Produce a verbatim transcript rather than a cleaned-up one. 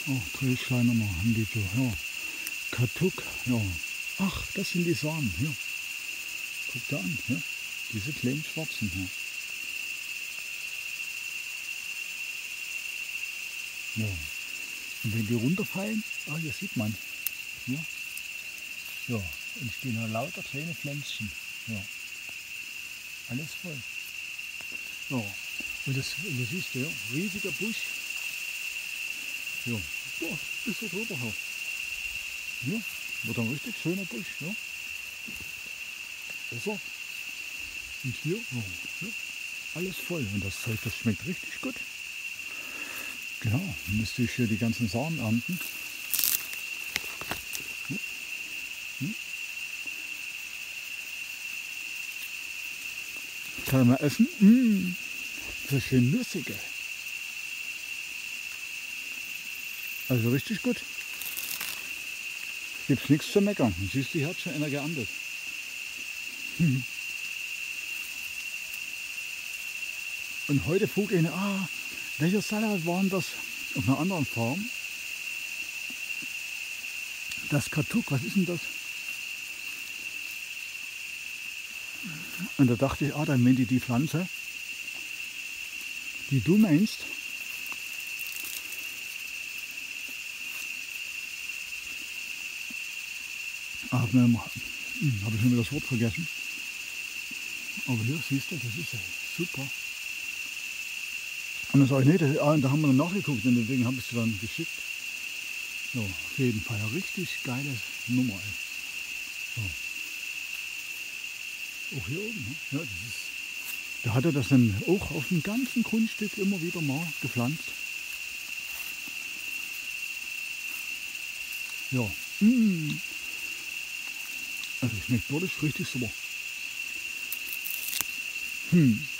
Auch Drehschleim nochmal haben die so, ja. Katuk, ja. Ach, das sind die Samen, ja. Guck da an, ja. Diese kleinen schwarzen hier. Ja. Und wenn die runterfallen, ah, hier sieht man, ja. Ja, entstehen hier lauter kleine Pflänzchen. Ja. Alles voll. Ja. Und das, und das ist der riesiger Busch. Ja. Boah, bis da drüber her. Ja. Wird ein richtig schöner Busch. Ja. Ist er. Und hier, ja, ja, alles voll. Und das Zeug, das schmeckt richtig gut. Genau, dann müsste ich hier die ganzen Samen ernten. Hm. Hm. Kann ich mal essen? Mmh. So schön nussige. Also richtig gut. Gibt's nichts zu meckern. Siehst du, hier hat schon einer geerntet. Hm. Und heute frug ich, ah, welcher Salat waren das auf einer anderen Farm? Das Katuk, was ist denn das? Und da dachte ich, ah, dann meint die die Pflanze, die du meinst. Ah, habe hab ich schon wieder das Wort vergessen. Aber hier siehst du, das ist ja super. Und dann sage ich, nee, das, ah, da haben wir dann nachgeguckt und deswegen habe ich es dann geschickt. Ja, auf jeden Fall eine richtig geile Nummer. Ey. So. Auch hier oben. Ne? Ja, das ist, da hat er das dann auch auf dem ganzen Grundstück immer wieder mal gepflanzt. Ja. Mmh. Also schmeckt wirklich richtig super. Hm.